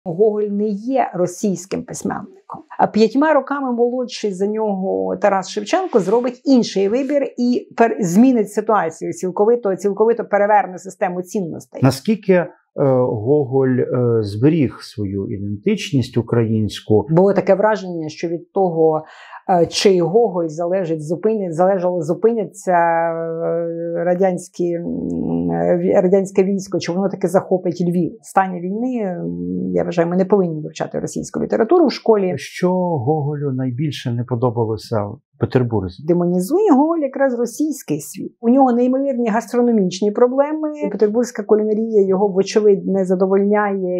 Гоголь не є російським письменником. А 5 роками молодший за нього Тарас Шевченко зробить інший вибір і змінить ситуацію, цілковито переверне систему цінностей. Наскільки Гоголь зберіг свою ідентичність українську? Було таке враження, що від того, чи Гоголь зупиняться радянське військо, чи воно таки захопить Львів. В стані війни, я вважаю, ми не повинні вивчати російську літературу в школі. Що Гоголю найбільше не подобалося в Петербурзі? Демонізує Гоголь якраз російський світ. У нього неймовірні гастрономічні проблеми. Петербурзька кулінарія його, вочевидь, не задовольняє.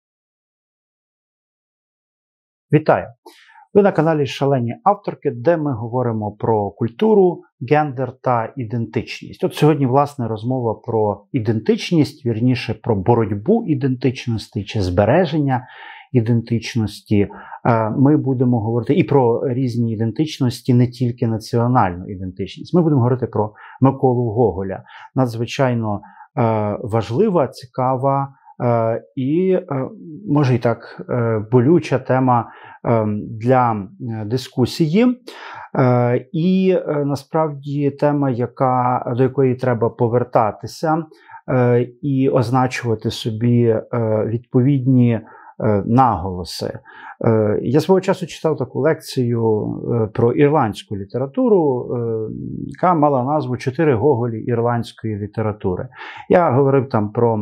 Вітаю! Ви на каналі «Шалені авторки», де ми говоримо про культуру, гендер та ідентичність. От сьогодні, власне, розмова про ідентичність, вірніше, про боротьбу ідентичності чи збереження ідентичності. Ми будемо говорити і про різні ідентичності, не тільки національну ідентичність. Ми будемо говорити про Миколу Гоголя. Надзвичайно важлива, цікава і, може і так, болюча тема для дискусії. І, насправді, тема, до якої треба повертатися і означувати собі відповідні наголоси. Я свого часу читав таку лекцію про ірландську літературу, яка мала назву «4 Гоголі ірландської літератури». Я говорив там про,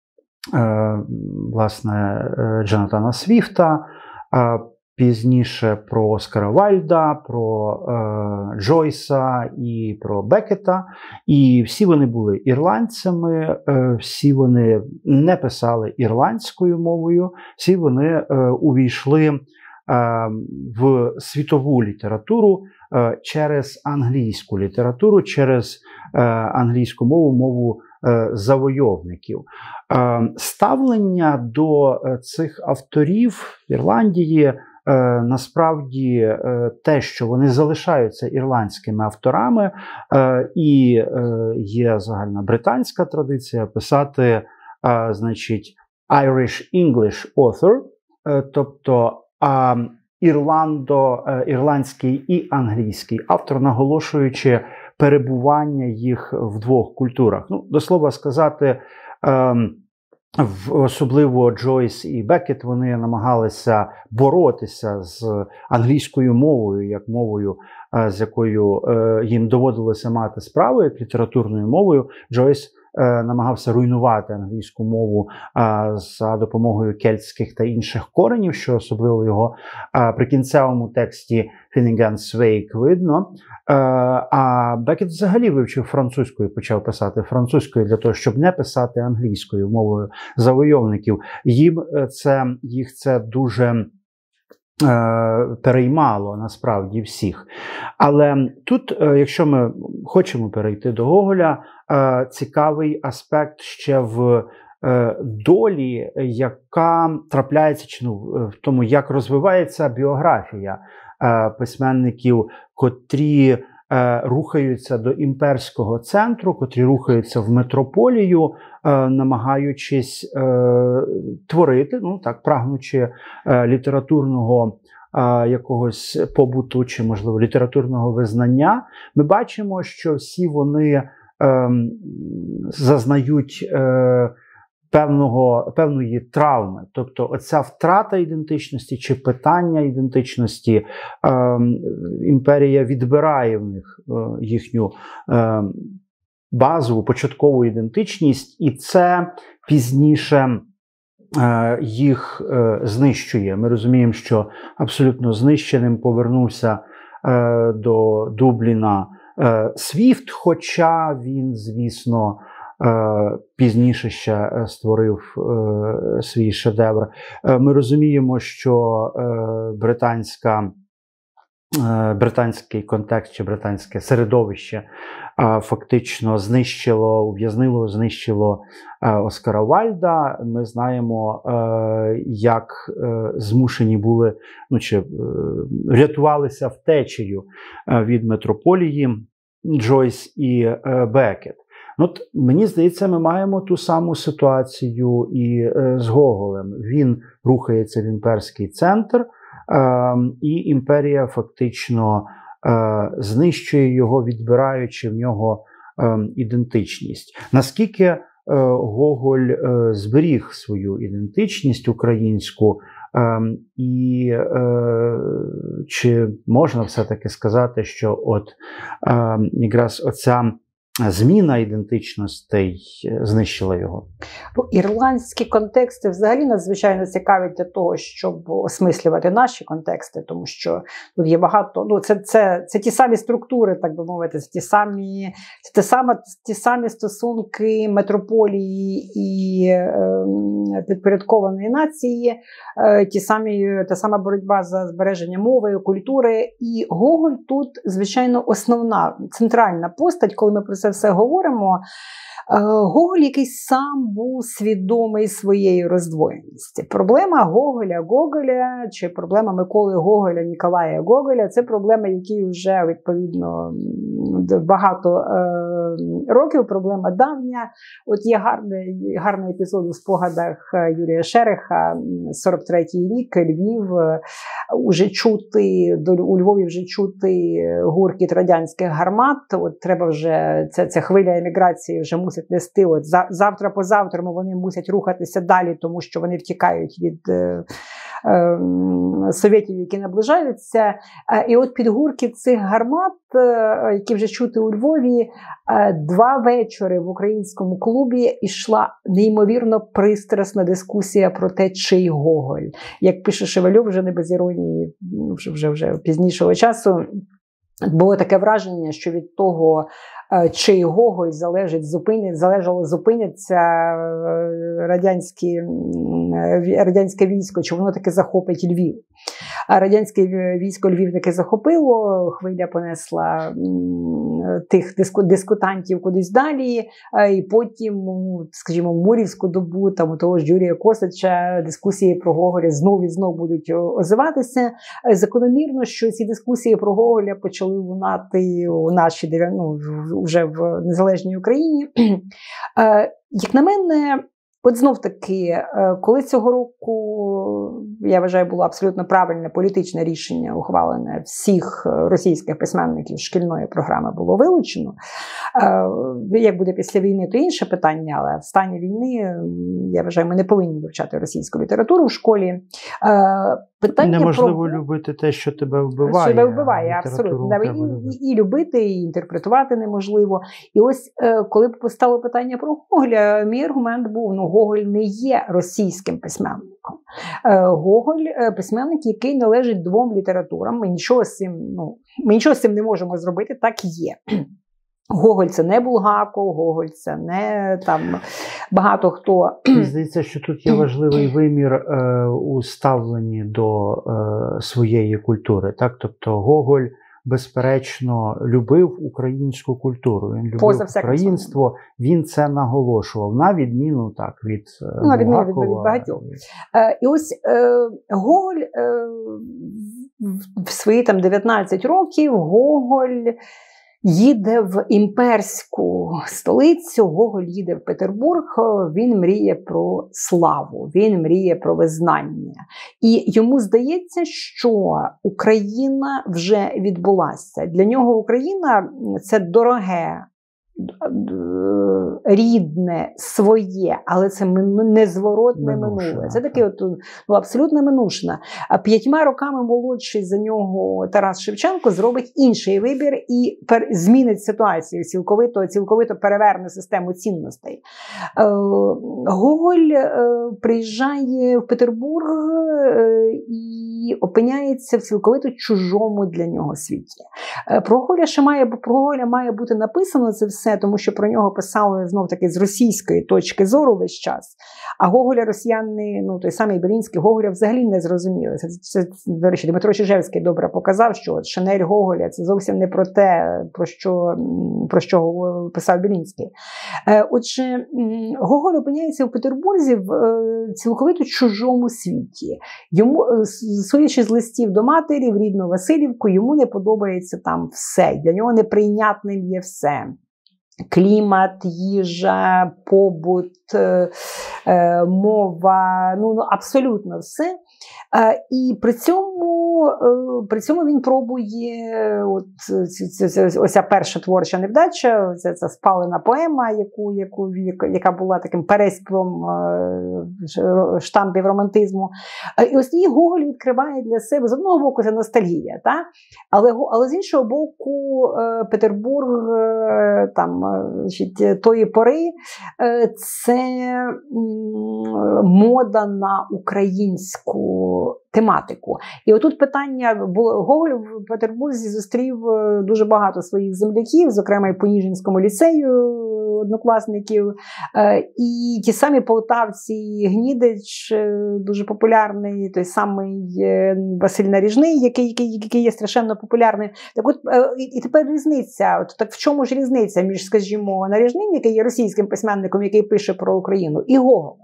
власне, Джонатана Свіфта, пізніше про Оскара Вальда, про Джойса і про Беккета. І всі вони були ірландцями, всі вони не писали ірландською мовою, всі вони увійшли в світову літературу через англійську літературу, через англійську мову завойовників. Ставлення до цих авторів в Ірландії насправді те, що вони залишаються ірландськими авторами, і є загальна британська традиція писати, значить, Irish-English author, тобто ірландський і англійський автор, наголошуючи перебування їх в двох культурах. Ну, до слова сказати, особливо Джойс і Беккет, вони намагалися боротися з англійською мовою, як мовою, з якою їм доводилося мати справу, як літературною мовою. Джойс намагався руйнувати англійську мову за допомогою кельтських та інших коренів, що особливо в його прикінцевому тексті Finnegans Wake видно. А Беккет взагалі вивчив французьку і почав писати французькою для того, щоб не писати англійською мовою завойовників. Їх це дуже переймало насправді всіх. Але тут, якщо ми хочемо перейти до Гоголя, цікавий аспект ще в долі, яка трапляється, чи в тому, як розвивається біографія письменників, котрі рухаються до імперського центру, котрі рухаються в метрополію, намагаючись творити, прагнучи літературного якогось побуту чи, можливо, літературного визнання. Ми бачимо, що всі вони зазнають певної травми. Тобто оця втрата ідентичності чи питання ідентичності, імперія відбирає в них їхню базову, початкову ідентичність, і це пізніше їх знищує. Ми розуміємо, що абсолютно знищеним повернувся до Дубліна Свіфт, хоча він, звісно, пізніше ще створив свій шедевр. Ми розуміємо, що британський контекст чи британське середовище фактично знищило Оскара Вальда. Ми знаємо, як змушені були, чи рятувалися втечею від метрополії Джойс і Беккет. От, мені здається, ми маємо ту саму ситуацію і з Гоголем. Він рухається в імперський центр, і імперія фактично знищує його, відбираючи в нього ідентичність. Наскільки Гоголь зберіг свою ідентичність українську, і чи можна все-таки сказати, що от якраз оця зміна ідентичностей знищила його? Ірландські контексти взагалі надзвичайно цікаві для того, щоб осмислювати наші контексти, тому що тут є багато, це ті самі структури, так би мовити, ті самі стосунки метрополії і підпорядкованої нації, та сама боротьба за збереження мови, культури. І Гоголь тут, звичайно, основна, центральна постать, коли ми про це все говоримо. Гоголь, який сам був свідомий своєї роздвоєності. Проблема Гоголя, чи проблема Миколи Гоголя, Ніколая Гоголя – це проблеми, які вже, відповідно, багато років, проблема давня. От є гарний епізод у спогадах Юрія Шереха, 43-й рік, Львів, у Львові вже чути гуркіт радянських гармат, от треба вже, ця хвиля еміграції вже мусить нести, от завтра-позавтра вони мусять рухатися далі, тому що вони втікають від совєтів, які наближаються. І от під гуркіт цих гармат, які вже чути у Львові, 2 вечори в українському клубі йшла неймовірно пристрасна дискусія про те, чий Гоголь. Як пише Шевельов, вже не без іронії, вже пізнішого часу, було таке враження, що від того, чий Гоголь зупиняться радянське військо, чи воно таки захопить Львів. А радянське військо Львів таки захопило, хвиля понесла тих дискутантів кудись далі, і потім, скажімо, в Мурівську добу, там у того ж Юрія Косача дискусії про Гоголя знов і знов будуть озиватися. Закономірно, що ці дискусії про Гоголя почали лунати у нашій, вже в незалежній Україні. Як на мене, от знов таки, коли цього року, я вважаю, було абсолютно правильне політичне рішення, ухвалене всіх російських письменників шкільної програми було вилучено. Як буде після війни, то інше питання, але в стані війни, я вважаю, ми не повинні вивчати російську літературу в школі. Питання неможливо любити те, що тебе вбиває. Що тебе вбиває, абсолютно. І любити, і інтерпретувати неможливо. І ось, коли постало питання про Гоголя, мій аргумент був, Гоголь не є російським письменником. Гоголь – письменник, який належить 2 літературам. Ми нічого з цим не можемо зробити, так і є. Гоголь – це не Булгаков, Гоголь – це не там багато хто. Мені здається, що тут є важливий вимір у ставленні до своєї культури. Так? Тобто Гоголь, безперечно, любив українську культуру, він любив українство, він це наголошував, на відміну від Булгакова. Від багатьох. І ось Гоголь в свої 19 років, Гоголь їде в імперську столицю, Гоголь їде в Петербург, він мріє про славу, він мріє про визнання. І йому здається, що Україна вже відбулася. Для нього Україна – це дороге, рідне, своє, але це незворотне минуле. Це таке абсолютно минушне. 5 роками молодший за нього Тарас Шевченко зробить інший вибір і змінить ситуацію, цілковито переверне систему цінностей. Гоголь приїжджає в Петербург і опиняється в цілковито чужому для нього світі. Про Гоголя має бути написано це все, тому що про нього писали знов-таки з російської точки зору весь час. А Гоголя росіяни, той самий Белінський, Гоголя взагалі не зрозуміли. Це, до речі, Дмитро Чижевський добре показав, що Шинель Гоголя – це зовсім не про те, про що писав Белінський. Отже, Гоголь опиняється в Петербурзі в цілковито чужому світі. Йому, судячи з листів до матері в рідну Василівку, йому не подобається там все. Для нього неприйнятним є все. клімат, їжа, побут, мова, абсолютно все. І при цьому він пробує, ось ця перша творча невдача, ця спалена поема, яка була таким переспівом штампів романтизму. І ось тоді Гоголь відкриває для себе, з одного боку, це ностальгія, та? Але з іншого боку, Петербург тої пори це мода на українську тематику. І отут питання, Гоголь в Петербурзі зустрів дуже багато своїх земляків, зокрема і по Ніжинському ліцею однокласників, і ті самі полтавці, Гнідич, дуже популярний, той самий Василь Наріжний, який є страшенно популярним. Так от, і тепер різниця, так в чому ж різниця між, скажімо, Наріжним, який є російським письменником, який пише про Україну, і Гоголем?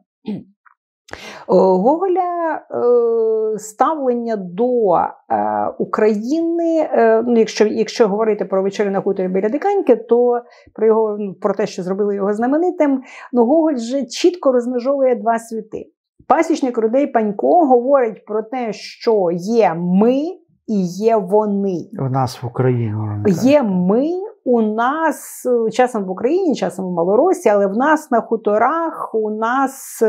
Гоголя ставлення до України, якщо говорити про вечерю на хуторі біля Диканьки, то про те, що зробили його знаменитим, Гоголь вже чітко розмежовує два світи. Пасічник Рудей Панько говорить про те, що є ми і є вони. В нас в Україні. Є ми, у нас, часом в Україні, часом в Малоросі, але в нас на хуторах, у нас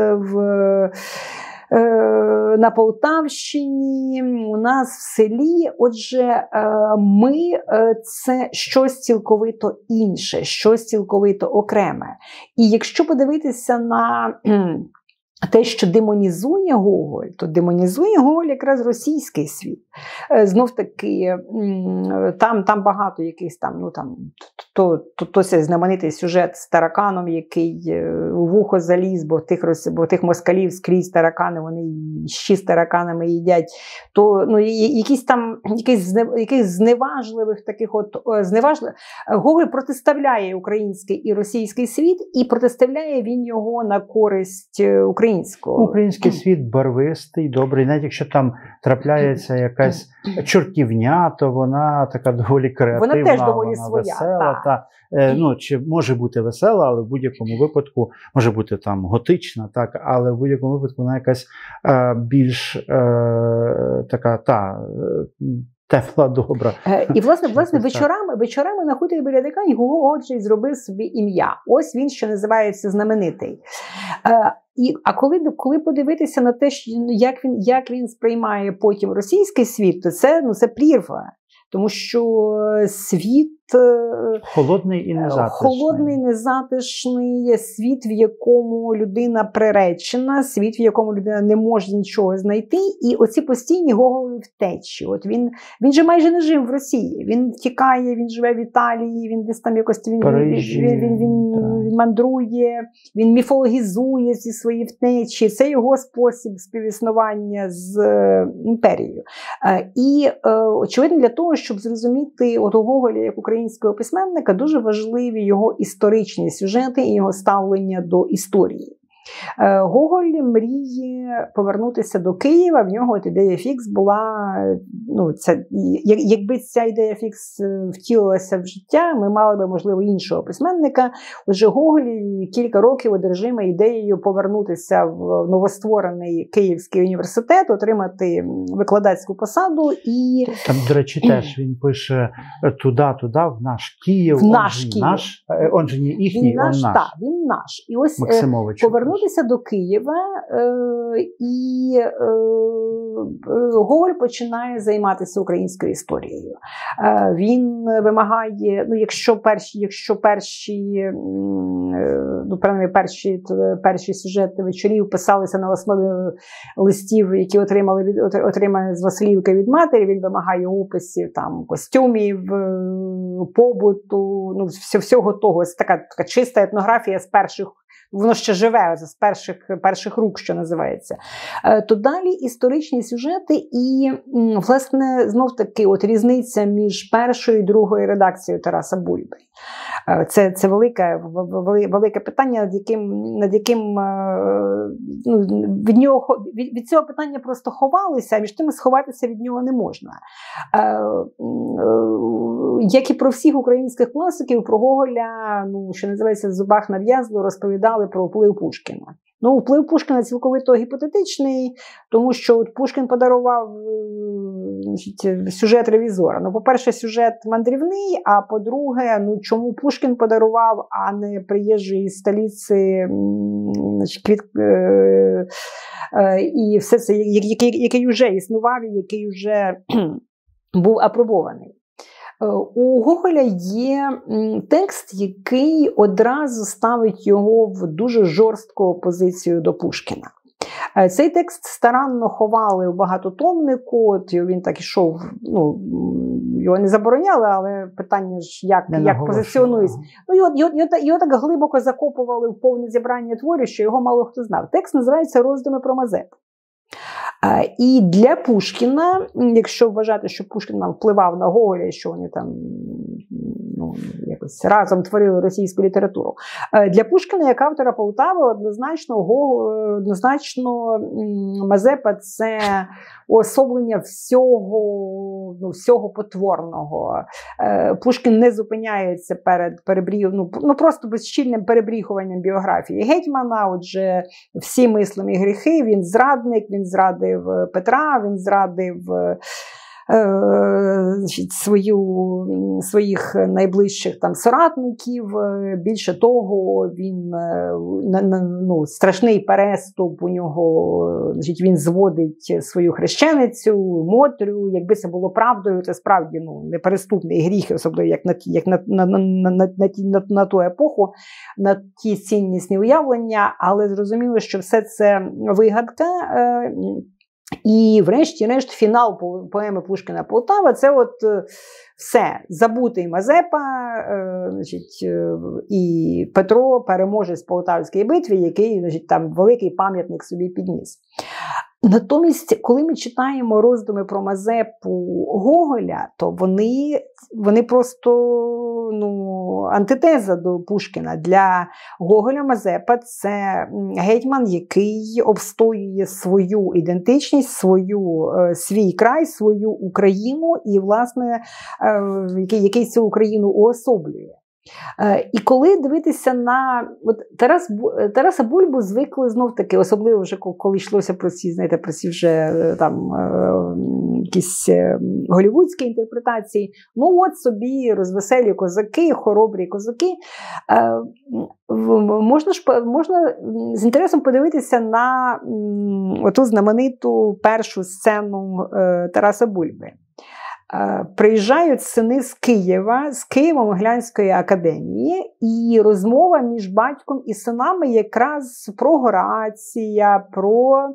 на Полтавщині, у нас в селі. Отже, ми – це щось цілковито інше, щось цілковито окреме. І якщо подивитися на те, що демонізує Гоголь, то демонізує Гоголь якраз російський світ. Знов-таки, там багато якихось то це знаменитий сюжет з тараканом, який у вухо заліз, бо тих москалів скрізь таракани, вони щі з тараканами їдять. То якихось зневажливих таких Гоголь протиставляє український і російський світ, і протиставляє він його на користь українського. Український світ барвистий, добрий, навіть якщо там трапляється якась чортівня, то вона така доволі креативна, вона теж доволі своя, весела. Чи може бути весела, але в будь-якому випадку може бути там готична, так, але в будь-якому випадку вона якась більш тепла, добра. І, власне, вечорами на хуторі біля Дикань Гоголь зробив собі ім'я. Ось він, що називається, знаменитий. А коли подивитися на те, як він сприймає потім російський світ, то це прірва. Тому що світ холодний і незатишний, світ, в якому людина приречена, світ, в якому людина не може нічого знайти, і оці постійні Гоголеві втечі. От він же майже не жив в Росії, він втікає, він живе в Італії, він десь там якось він мандрує, він міфологізує ці свої втечі. Це його спосіб співіснування з імперією. І очевидно, для того, щоб зрозуміти у Гоголя як українського письменника, дуже важливі його історичні сюжети і його ставлення до історії. Гоголь мріє повернутися до Києва, в нього ідея фікс була, якби ця ідея фікс втілилася в життя, ми мали би, можливо, іншого письменника. Отже, Гоголь кілька років одержимий ідеєю повернутися в новостворений Київський університет, отримати викладацьку посаду. І там, до речі, теж він пише туди, в наш Київ, он же не їхній, він наш. Він наш. І ось повернутися до Києва, і Гоголь починає займатися українською історією. Він вимагає, перші сюжети вечорів писалися на основі листів, які отримали з Василівки від матері, він вимагає описів там костюмів, побуту, всього того. Це така чиста етнографія з перших, воно ще живе з перших рук, що називається. То далі історичні сюжети і, власне, знов-таки різниця між першою і другою редакцією Тараса Бульби. Це велике питання, над яким від цього питання просто ховалися, а між тим сховатися від нього не можна. Як і про всіх українських класиків, про Гоголя, що називається, в зубах нав'язло, розповідали про вплив Пушкіна. Вплив Пушкіна цілковито гіпотетичний, тому що от Пушкін подарував сюжет ревізора. По-перше, сюжет мандрівний, а по-друге, чому Пушкін подарував, а не приїжджий з столиці, і все це, який вже існував і який вже був апробований. У Гоголя є текст, який одразу ставить його в дуже жорстку опозицію до Пушкіна. Цей текст старанно ховали в багатотомнику, він так ішов, його не забороняли, але питання ж, як позиціонується. Його так глибоко закопували в повне зібрання творів, що його мало хто знав. Текст називається «Роздуми про Мазепу». І для Пушкіна, якщо вважати, що Пушкін впливав на Гоголя, що вони там якось разом творили російську літературу, для Пушкіна, як автора Полтави, однозначно Мазепа – це уособлення всього потворного. Пушкін не зупиняється перед просто безчільним перебріхуванням біографії гетьмана. Отже, всі мислимі гріхи, він зрадник, він зрадив Петра, він зрадив своїх найближчих соратників. Більше того, він страшний переступ у нього, він зводить свою хрещеницю, Мотрю. Якби це було правдою, це справді непереступний гріх, особливо як на ту епоху, на ті ціннісні уявлення, але зрозуміло, що все це вигадка. І врешті-решт фінал поеми Пушкіна «Полтава» – це все, забутий Мазепа, і Петро, переможець в Полтавській битві, який там великий пам'ятник собі підніс. Натомість, коли ми читаємо роздуми про Мазепу Гоголя, то вони просто антитеза до Пушкіна. Для Гоголя Мазепа – це гетьман, який обстоює свою ідентичність, свій край, свою Україну і, власне, який цю Україну уособлює. І коли дивитися на Тараса Бульбу, звикли знов-таки, особливо вже коли йшлося про ці вже якісь голівудські інтерпретації, собі розвеселі козаки, хоробрі козаки. Можна з інтересом подивитися на оту знамениту першу сцену Тараса Бульби. Приїжджають сини з Києво-Могилянської академії, і розмова між батьком і синами якраз про Горація, про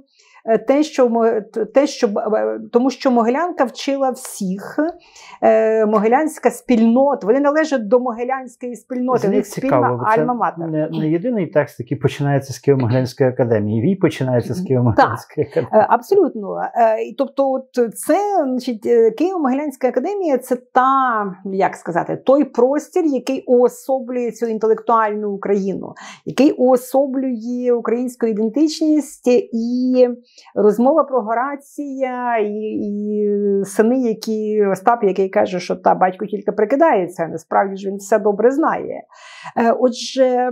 тому що Могилянка вчила всіх, Могилянська спільнота, вони належать до Могилянської спільноти, у них спільна альма-матер. Не єдиний текст, який починається з Києво-Могилянської академії, він починається з Києво-Могилянської академії. Так, абсолютно. Тобто це, Києво-Могилянська академія – це той простір, який уособлює цю інтелектуальну Україну, який уособлює українську ідентичність, і розмова про Горація, і сини, Остап, який каже, що батько тільки прикидається, насправді ж він все добре знає. Отже,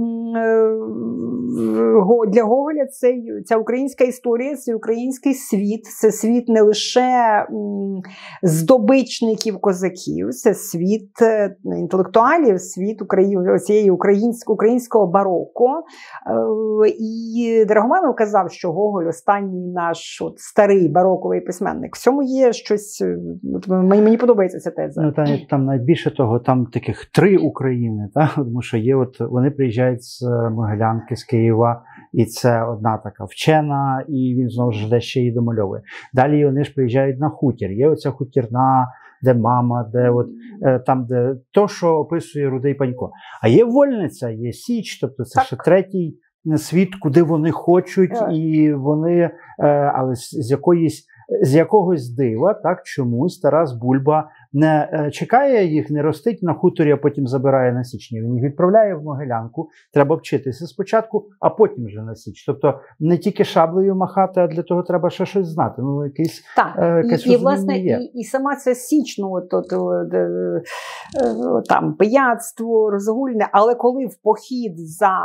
для Гоголя ця українська історія, це український світ, це світ не лише здобичників козаків, це світ інтелектуалів, світ цієї українського бароко. І Драгоманов казав, що Гоголь останній наш старий бароковий письменник. В цьому є щось, мені подобається ця теза. Там навіть більше того, там таких 3 України, тому що є вони приїжджають з Могилянки, з Києва, і це одна така вчена, і він знову ж ще її домальовує. Далі вони ж приїжджають на хутір. Є оця хутірна, де мама, де то, що описує Рудий Панько. А є Вольниця, є Січ, тобто це ще третій світ, куди вони хочуть, і вони, але з якоїсь з якогось дива, так, чомусь Тарас Бульба не чекає їх, не ростить на хуторі, а потім забирає на Січні. Він їх відправляє в Могилянку. Треба вчитися спочатку, а потім вже на Січ. Тобто не тільки шаблею махати, а для того треба ще щось знати. Ну, якесь власне, і сама ця Січ, там пияцтво, розгульне, але коли в похід за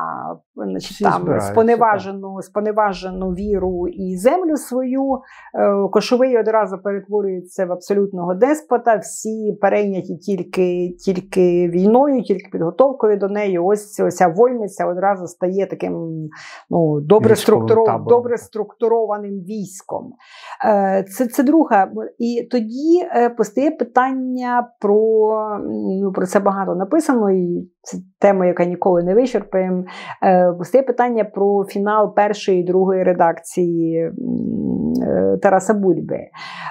споневажену віру і землю свою, Кошовий одразу перетворюється в абсолютного деспота, всі перейняті тільки війною, тільки підготовкою до неї. Ось ця вольниця одразу стає таким добре структурованим військом. Це друга. І тоді постає питання про це багато написано, і це тема, яка ніколи не вичерпаємо. Постає питання про фінал першої і другої редакції Тараса Бульби.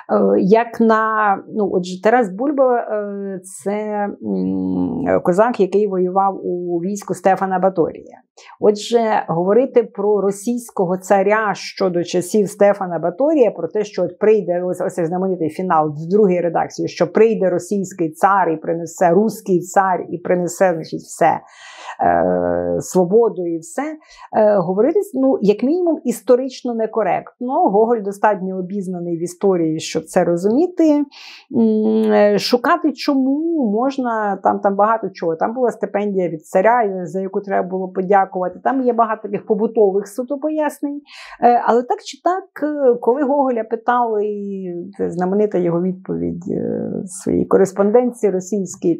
Отже, Тарас Бульба – це козак, який воював у війську Стефана Баторія. Отже, говорити про російського царя щодо часів Стефана Баторія, про те, що от прийде ось знаменитий фінал в другій редакції, що прийде російський цар і принесе, руський цар і принесе, значить, все, свободу і все, говорити, як мінімум, історично некоректно. Гоголь достатньо обізнаний в історії, щоб це розуміти. Шукати чому можна, там багато чого. Там була стипендія від царя, за яку треба було подякувати. Там є багато таких побутових суто пояснень. Але так чи так, коли Гоголя питали, знаменита його відповідь своїй кореспонденції російській,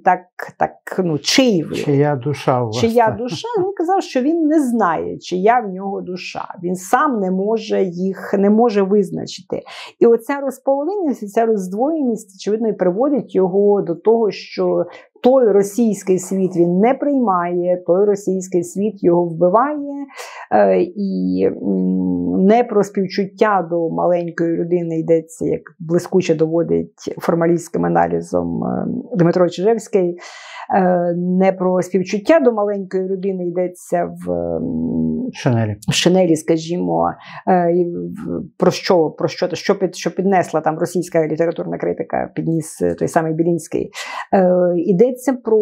чия душа у вас? Чия душа? Він казав, що він не знає, чия в нього душа. Він сам не може визначити. І оця розполовиненість, ця роздвоєність, очевидно, і приводить його до того, що той російський світ він не приймає, той російський світ його вбиває, і не про співчуття до маленької людини йдеться, як блискуче доводить формалістським аналізом Дмитро Чижевський, не про співчуття до маленької людини йдеться в Шинелі, скажімо, що піднесла там російська літературна критика, підніс той самий Білінський. Йдеться про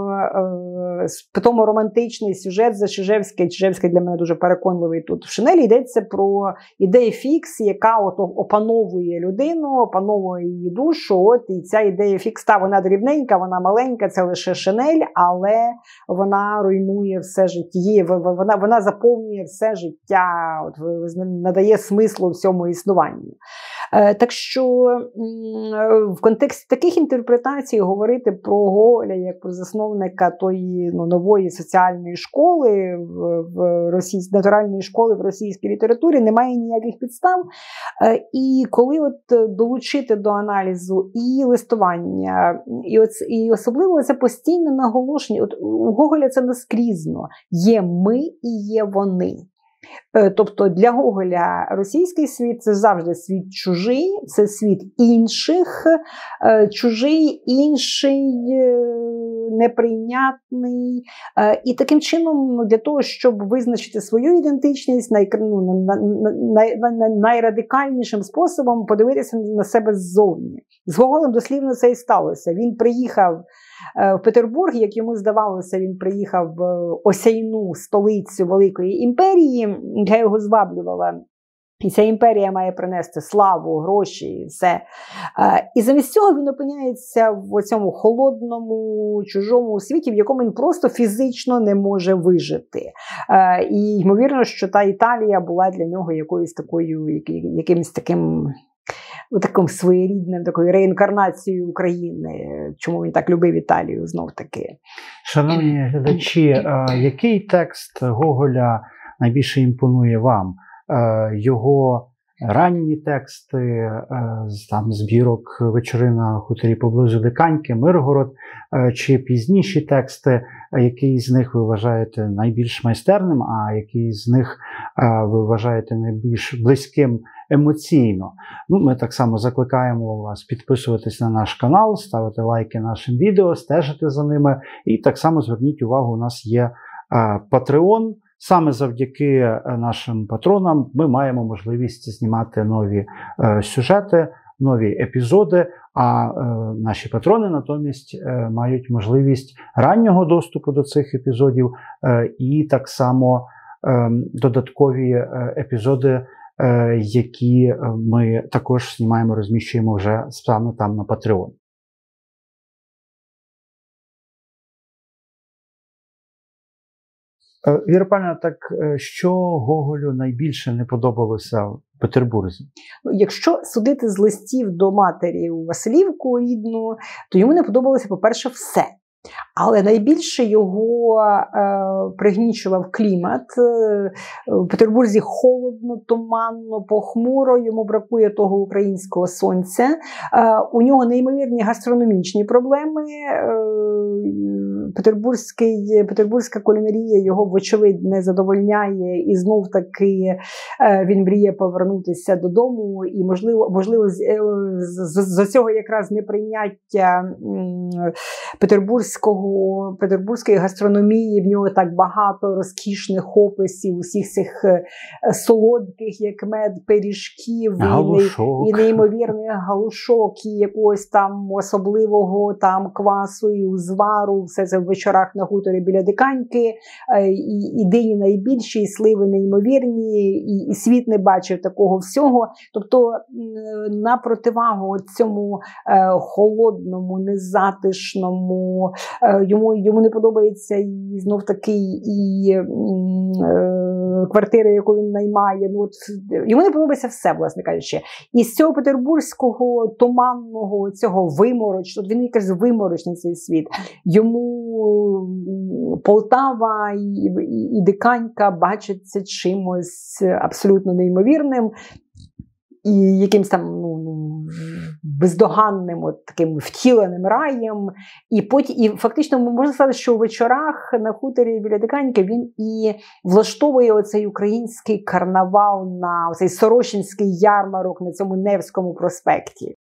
тому романтичний сюжет за Чижевський. Чижевський для мене дуже переконливий тут. В Шинелі йдеться про ідею фікс, яка опановує людину, опановує її душу. І ця ідея фікс, вона дрібненька, вона маленька, це лише Шинель, але вона руйнує все життя, вона заповнює все життя, надає смислу всьому існуванню. Так що в контексті таких інтерпретацій говорити про Гоголя як про засновника тої нової соціальної школи, натуральної школи в російській літературі немає ніяких підстав. І коли долучити до аналізу і листування, і особливо це постійне наголошення, у Гоголя це наскрізно. Є ми і є вони. Тобто для Гоголя російський світ – це завжди світ чужий, це світ інших, чужий, інший, неприйнятний. І таким чином для того, щоб визначити свою ідентичність найрадикальнішим способом подивитися на себе ззовні. З Гоголем дослівно це і сталося. Він приїхав в Петербург, як йому здавалося, він приїхав в осяйну столицю Великої імперії, яка його зваблювала. І ця імперія має принести славу, гроші, все. І замість цього він опиняється в цьому холодному, чужому світі, в якому він просто фізично не може вижити. І ймовірно, що та Італія була для нього якимось таким своєрідним, такою реінкарнацією України, чому він так любив Італію, знов-таки. Шановні глядачі, який текст Гоголя найбільше імпонує вам? Його ранні тексти, там збірок «Вечори на хуторі поблизу Диканьки», «Миргород», чи пізніші тексти, який з них ви вважаєте найбільш майстерним, а який з них ви вважаєте найбільш близьким емоційно? Ми так само закликаємо вас підписуватись на наш канал, ставити лайки нашим відео, стежити за ними. І так само зверніть увагу, у нас є Patreon, Саме завдяки нашим патронам ми маємо можливість знімати нові сюжети, нові епізоди, а наші патрони натомість мають можливість раннього доступу до цих епізодів і так само додаткові епізоди, які ми також знімаємо, розміщуємо вже саме там на Patreon. Віра Павлівна, так що Гоголю найбільше не подобалося в Петербурзі? Якщо судити з листів до матері у Василівку рідну, то йому не подобалося, по-перше, все. Але найбільше його пригнічував клімат. В Петербурзі холодно, туманно, похмуро, йому бракує того українського сонця. У нього неймовірні гастрономічні проблеми. Петербурзька кулінарія його, вочевидь, не задовольняє, і знов-таки він мріє повернутися додому, і, можливо, з цього якраз неприйняття петербурзької гастрономії, в нього так багато розкішних описів, усіх цих солодких, як мед, пиріжків, і неймовірних галушок, і якогось там особливого там квасу і узвару, все це в вечорах на хуторі біля Диканьки, і дині найбільші, і сливи неймовірні, і світ не бачив такого всього. Тобто на противагу цьому холодному, незатишному, йому не подобається і знов таки і квартира, яку він наймає. Йому не подобається все, власне кажучи. І з цього петербурзького, туманного, цього виморочного, він якийсь виморочний цей світ. Йому Полтава і Диканька бачаться чимось абсолютно неймовірним. І якимсь там бездоганним, таким втіленим раєм. І фактично можна сказати, що у вечорах на хуторі біля Диканьки він і влаштовує оцей український карнавал, на оцей Сорочинський ярмарок на цьому Невському проспекті.